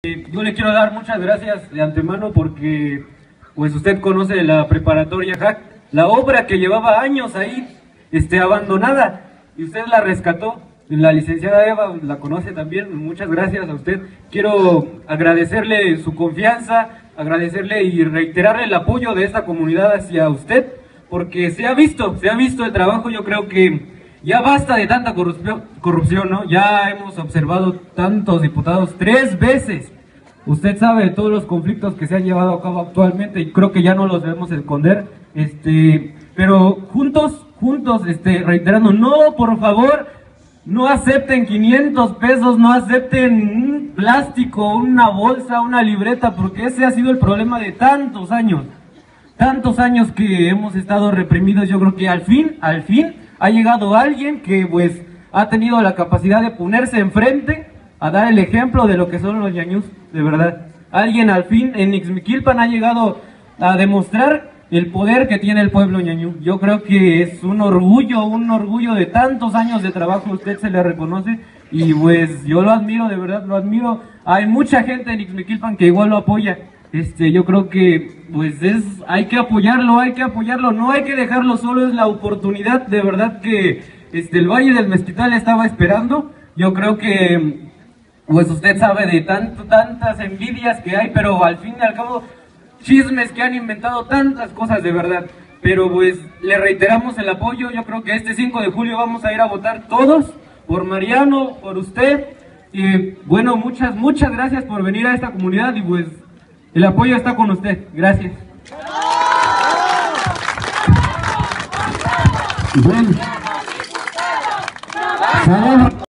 Yo le quiero dar muchas gracias de antemano porque pues usted conoce la preparatoria JAC, la obra que llevaba años ahí abandonada y usted la rescató. La licenciada Eva la conoce también, muchas gracias a usted. Quiero agradecerle su confianza, agradecerle y reiterarle el apoyo de esta comunidad hacia usted, porque se ha visto el trabajo. Yo creo que ya basta de tanta corrupción, ¿no? Ya hemos observado tantos diputados 3 veces. Usted sabe de todos los conflictos que se han llevado a cabo actualmente y creo que ya no los debemos esconder. Pero juntos, reiterando, no, por favor, no acepten 500 pesos, no acepten un plástico, una bolsa, una libreta, porque ese ha sido el problema de tantos años que hemos estado reprimidos. Yo creo que al fin ha llegado alguien que pues ha tenido la capacidad de ponerse enfrente a dar el ejemplo de lo que son los ñañús, de verdad. Alguien al fin en Ixmiquilpan ha llegado a demostrar el poder que tiene el pueblo ñañú. Yo creo que es un orgullo de tantos años de trabajo, usted se le reconoce y pues yo lo admiro, de verdad lo admiro. Hay mucha gente en Ixmiquilpan que igual lo apoya. Yo creo que pues hay que apoyarlo, no hay que dejarlo solo, es la oportunidad de verdad que el Valle del Mezquital estaba esperando. Yo creo que pues usted sabe de tantas envidias que hay, pero al fin y al cabo chismes que han inventado tantas cosas de verdad. Pero pues le reiteramos el apoyo. Yo creo que este 5 de julio vamos a ir a votar todos por Mariano, por usted. Y bueno, muchas gracias por venir a esta comunidad y pues el apoyo está con usted. Gracias. Bueno.